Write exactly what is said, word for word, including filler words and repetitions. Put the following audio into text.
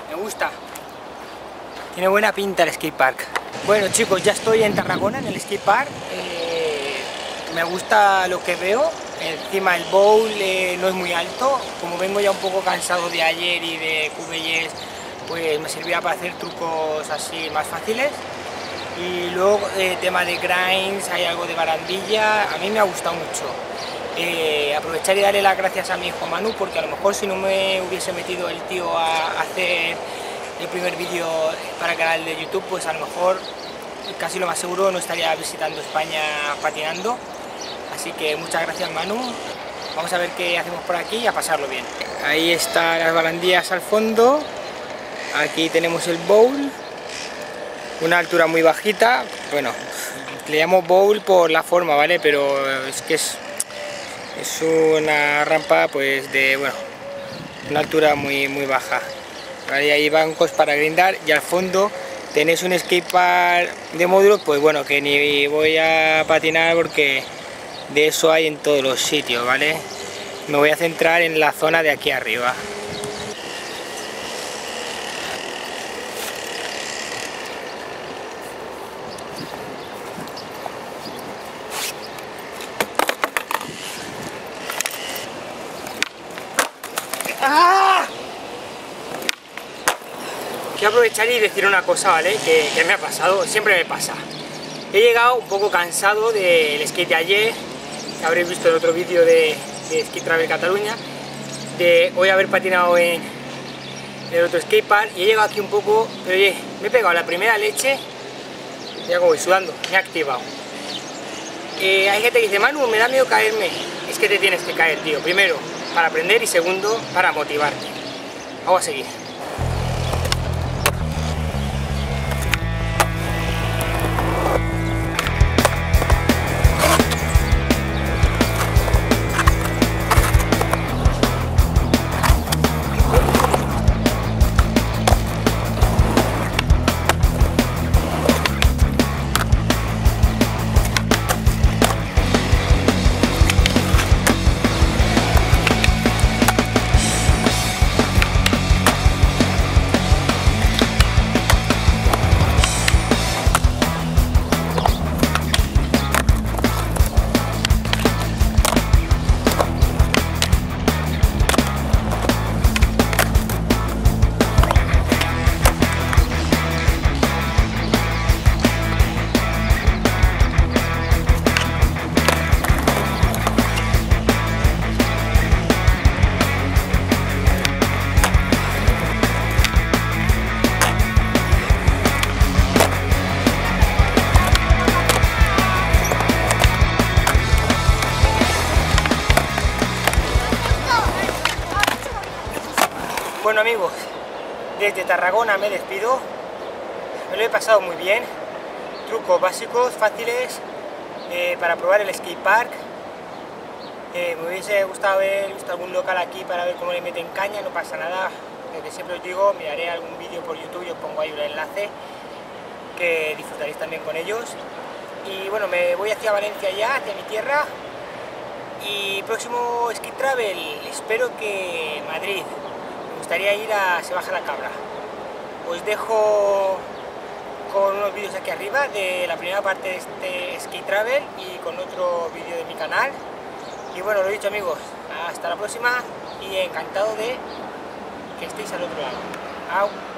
me gusta. Tiene buena pinta el skatepark. Bueno chicos, ya estoy en Tarragona, en el skatepark. Eh, me gusta lo que veo. Encima el bowl eh, no es muy alto. Como vengo ya un poco cansado de ayer y de Q B S, pues me servirá para hacer trucos así más fáciles. Y luego eh, tema de grinds, hay algo de barandilla. A mí me ha gustado mucho. Eh, aprovechar y darle las gracias a mi hijo Manu, porque a lo mejor si no me hubiese metido el tío a hacer el primer vídeo para el canal de YouTube, pues a lo mejor casi lo más seguro no estaría visitando España patinando. Así que muchas gracias Manu. Vamos a ver qué hacemos por aquí y a pasarlo bien. Ahí están las barandillas al fondo. Aquí tenemos el bowl, una altura muy bajita. Bueno, le llamo bowl por la forma, ¿vale? Pero es que es, es una rampa pues de, bueno, una altura muy, muy baja. Vale, hay bancos para grindar y al fondo tenéis un skatepark de módulo, pues bueno, que ni voy a patinar porque de eso hay en todos los sitios, ¿vale? Me voy a centrar en la zona de aquí arriba. ¡Ah! Quiero aprovechar y decir una cosa, ¿vale? Que, que me ha pasado, siempre me pasa. He llegado un poco cansado del skate de ayer, que habréis visto en otro vídeo de, de Skate Travel Cataluña, de hoy haber patinado en el otro skatepark, y he llegado aquí un poco, pero oye, me he pegado la primera leche, ya como voy sudando, me ha activado. Eh, hay gente que dice, Manu, me da miedo caerme. Es que te tienes que caer, tío, primero para aprender y segundo para motivarte. Vamos a seguir. Bueno amigos, desde Tarragona me despido, me lo he pasado muy bien, trucos básicos, fáciles eh, para probar el skatepark. Eh, me hubiese gustado haber visto algún local aquí para ver cómo le meten caña, no pasa nada, desde siempre os digo, miraré algún vídeo por YouTube y os pongo ahí un enlace que disfrutaréis también con ellos. Y bueno, me voy hacia Valencia ya, hacia mi tierra, y próximo Skate Travel, espero que Madrid. Me gustaría ir a Se Baja la Cabra. Os dejo con unos vídeos aquí arriba de la primera parte de este Skate Travel y con otro vídeo de mi canal. Y bueno, lo dicho amigos, hasta la próxima y encantado de que estéis al otro lado. ¡Au!